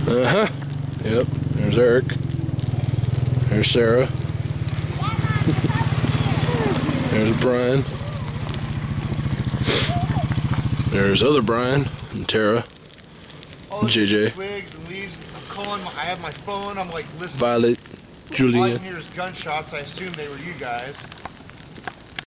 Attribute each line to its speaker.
Speaker 1: Uh-huh. Yep. There's Eric. There's Sarah. There's Brian. There's other Brian and Tara. JJ.
Speaker 2: Twigs and leaves. I'm calling. I have my phone. I'm like listening.
Speaker 1: Violet.
Speaker 2: All I
Speaker 1: Julia.
Speaker 2: can hear is gunshots. I assume they were you guys.